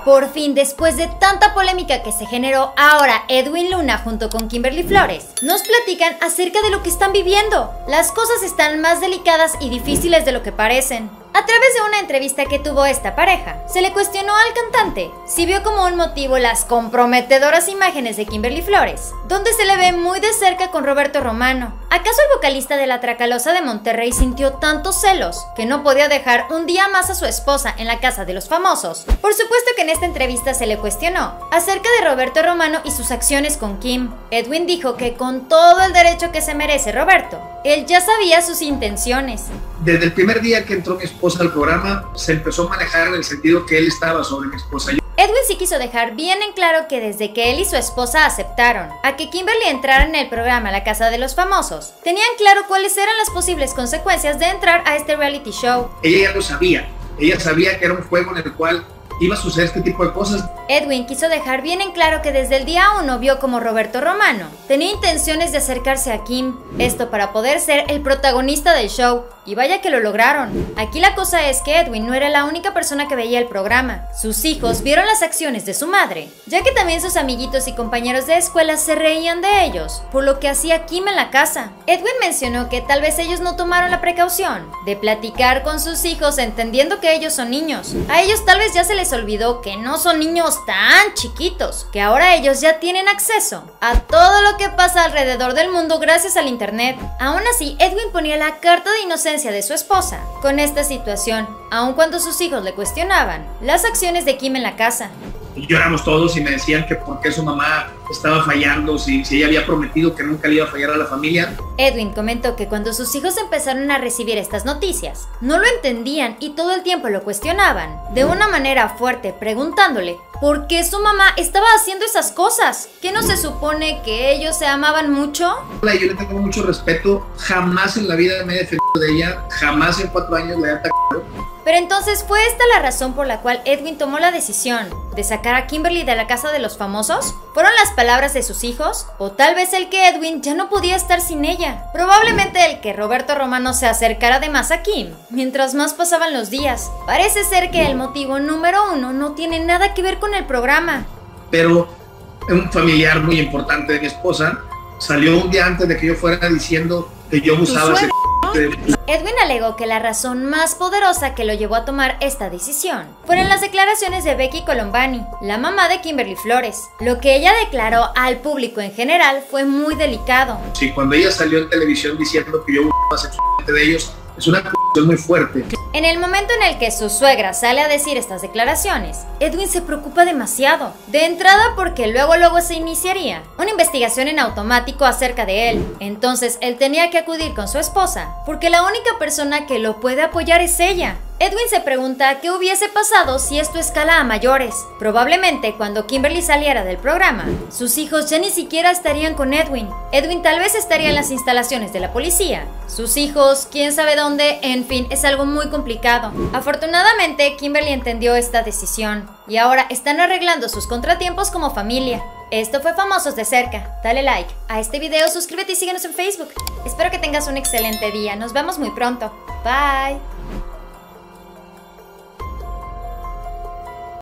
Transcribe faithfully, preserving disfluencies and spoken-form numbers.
Por fin, después de tanta polémica que se generó, ahora Edwin Luna junto con Kimberly Flores nos platican acerca de lo que están viviendo. Las cosas están más delicadas y difíciles de lo que parecen. A través de una entrevista que tuvo esta pareja, se le cuestionó al cantante si vio como un motivo las comprometedoras imágenes de Kimberly Flores, donde se le ve muy de cerca con Roberto Romano. ¿Acaso el vocalista de La Tracalosa de Monterrey sintió tantos celos que no podía dejar un día más a su esposa en la casa de los famosos? Por supuesto que en esta entrevista se le cuestionó acerca de Roberto Romano y sus acciones con Kim. Edwin dijo que con todo el derecho que se merece Roberto, él ya sabía sus intenciones. Desde el primer día que entró mi esposa al programa, se empezó a manejar en el sentido que él estaba sobre mi esposa. Edwin sí quiso dejar bien en claro que desde que él y su esposa aceptaron a que Kimberly entrara en el programa La Casa de los Famosos, tenían claro cuáles eran las posibles consecuencias de entrar a este reality show. Ella ya lo sabía, ella sabía que era un juego en el cual iba a suceder este tipo de cosas. Edwin quiso dejar bien en claro que desde el día uno vio como Roberto Romano tenía intenciones de acercarse a Kim, esto para poder ser el protagonista del show, y vaya que lo lograron. Aquí la cosa es que Edwin no era la única persona que veía el programa. Sus hijos vieron las acciones de su madre, ya que también sus amiguitos y compañeros de escuela se reían de ellos por lo que hacía Kim en la casa. Edwin mencionó que tal vez ellos no tomaron la precaución de platicar con sus hijos entendiendo que ellos son niños. A ellos tal vez ya se les olvidó que no son niños tan chiquitos, que ahora ellos ya tienen acceso a todo lo que pasa alrededor del mundo gracias al internet. Aún así, Edwin ponía la carta de inocencia de su esposa con esta situación, aun cuando sus hijos le cuestionaban las acciones de Kim en la casa. Lloramos todos y me decían que por qué su mamá estaba fallando, si, si ella había prometido que nunca le iba a fallar a la familia. Edwin comentó que cuando sus hijos empezaron a recibir estas noticias, no lo entendían y todo el tiempo lo cuestionaban, de una manera fuerte, preguntándole por qué su mamá estaba haciendo esas cosas. ¿Que no se supone que ellos se amaban mucho? Yo le tengo mucho respeto, jamás en la vida me he defendido de ella, jamás en cuatro años le he atacado. Pero entonces, ¿fue esta la razón por la cual Edwin tomó la decisión de sacar a Kimberly de la casa de los famosos? ¿Fueron las palabras de sus hijos? ¿O tal vez el que Edwin ya no podía estar sin ella? Probablemente el que Roberto Romano se acercara de más a Kim mientras más pasaban los días. Parece ser que el motivo número uno no tiene nada que ver con el programa. Pero un familiar muy importante de mi esposa salió un día antes de que yo fuera diciendo que yo usaba ese... Edwin alegó que la razón más poderosa que lo llevó a tomar esta decisión fueron las declaraciones de Becky Colombani, la mamá de Kimberly Flores. Lo que ella declaró al público en general fue muy delicado. Sí, cuando ella salió en televisión diciendo que yo usaba sexualmente de ellos, es una cuestión muy fuerte. En el momento en el que su suegra sale a decir estas declaraciones, Edwin se preocupa demasiado. De entrada porque luego luego se iniciaría una investigación en automático acerca de él. Entonces él tenía que acudir con su esposa, porque la única persona que lo puede apoyar es ella. Edwin se pregunta qué hubiese pasado si esto escala a mayores. Probablemente cuando Kimberly saliera del programa, sus hijos ya ni siquiera estarían con Edwin. Edwin tal vez estaría en las instalaciones de la policía. Sus hijos, quién sabe dónde, en fin, es algo muy complicado. Afortunadamente, Kimberly entendió esta decisión y ahora están arreglando sus contratiempos como familia. Esto fue Famosos de Cerca. Dale like a este video, suscríbete y síguenos en Facebook. Espero que tengas un excelente día. Nos vemos muy pronto. Bye.